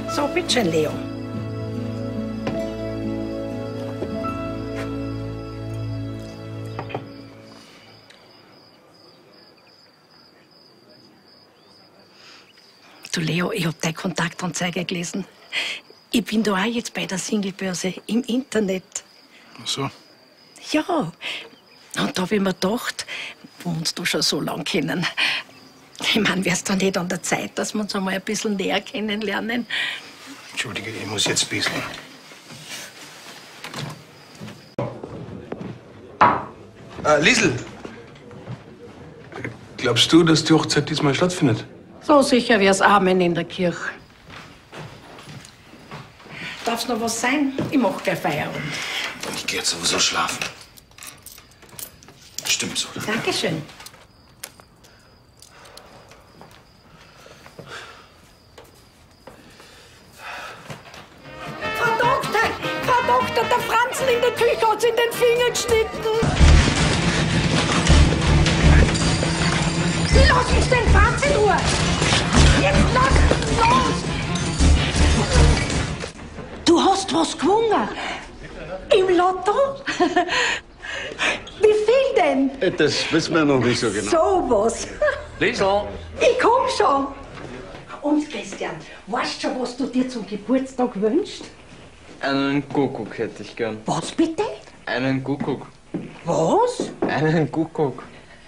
So, bitteschön, Leo. Du, Leo, ich hab deine Kontaktanzeige gelesen. Ich bin da auch jetzt bei der Singlebörse im Internet. Ach so. Ja. Und da hab ich mir gedacht, wo uns da schon so lang kennen. Ich meine, wär's dann nicht an der Zeit, dass wir uns einmal ein bisschen näher kennenlernen? Entschuldige, ich muss jetzt bisschen. Liesl! Glaubst du, dass die Hochzeit diesmal stattfindet? So sicher wär's Amen in der Kirche. Darf's noch was sein? Ich mach gleich Feierabend. Ich geh jetzt sowieso schlafen. Stimmt so. Dankeschön. Frau Doktor, der Franzl in der Küche hat's in den Finger geschnitten. Lass uns den Franz in Ruhe! Jetzt lass uns los! Du hast was gewonnen. Im Lotto? Wie viel denn? Das wissen wir noch nicht so genau. So was. Liesl! Ich komm schon. Und Christian, weißt du schon, was du dir zum Geburtstag wünschst? Einen Kuckuck hätte ich gern. Was bitte? Einen Kuckuck. Was? Einen Kuckuck.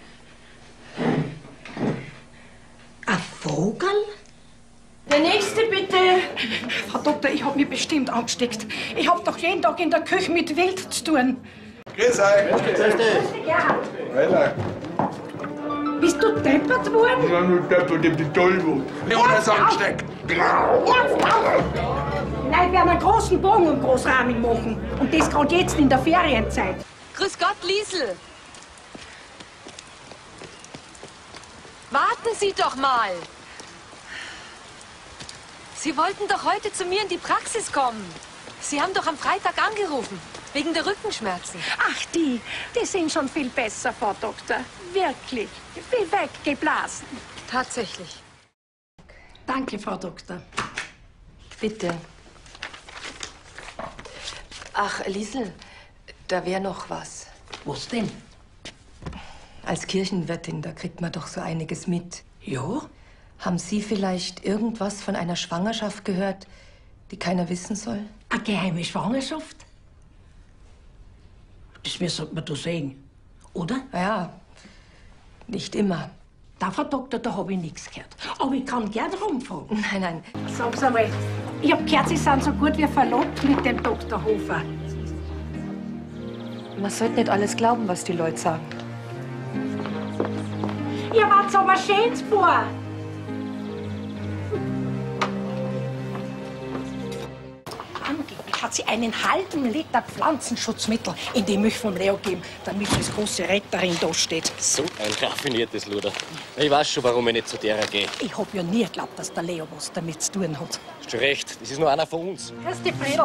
Ein Vogel? Der nächste bitte. Frau Doktor, ich hab mich bestimmt angesteckt. Ich hab doch jeden Tag in der Küche mit Wild zu tun. Grüß euch! Grüß dich, Gerhard. Weiter! Bist du deppert worden? Ja, nur deppert, ich bin toll. Leon ist angesteckt. Nein, wir werden einen großen Bogen und Großrahmen machen. Und das gerade jetzt in der Ferienzeit. Grüß Gott, Liesl. Warten Sie doch mal. Sie wollten doch heute zu mir in die Praxis kommen. Sie haben doch am Freitag angerufen, wegen der Rückenschmerzen. Ach, die sind schon viel besser, Frau Doktor. Wirklich. Wie weggeblasen. Tatsächlich. Danke, Frau Doktor. Bitte. Ach, Liesl, da wäre noch was. Was denn? Als Kirchenwirtin, da kriegt man doch so einiges mit. Ja? Haben Sie vielleicht irgendwas von einer Schwangerschaft gehört, die keiner wissen soll? Eine geheime Schwangerschaft? Das sollte man da sehen, oder? Ja, nicht immer. Da, Frau Doktor, da habe ich nichts gehört. Aber ich kann gern rumfragen. Nein, nein. Sag's einmal, ich hab gehört, Sie sind so gut wie verlobt mit dem Dr. Hofer. Man sollte nicht alles glauben, was die Leute sagen. Ihr wart aber schönes Paar. Angeblich hat sie einen halben Liter Pflanzenschutzmittel in die Milch vom Leo gegeben, damit sie als große Retterin da steht. So ein raffiniertes Luder. Ich weiß schon, warum ich nicht zu derer gehe. Ich hab ja nie geglaubt, dass der Leo was damit zu tun hat. Hast du recht, das ist nur einer von uns. Grüß dich, Bredel.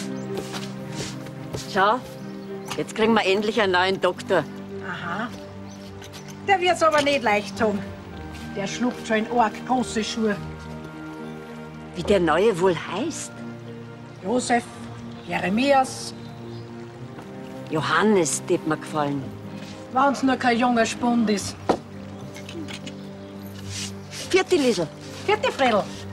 Schau, jetzt kriegen wir endlich einen neuen Doktor. Aha. Der wird's aber nicht leicht haben. Der schluckt schon in arg große Schuhe. Wie der Neue wohl heißt? Josef, Jeremias, Johannes, tät mir gefallen. wenn's nur kein junger Spund ist. Vierte Liesl. Vierte Fredel.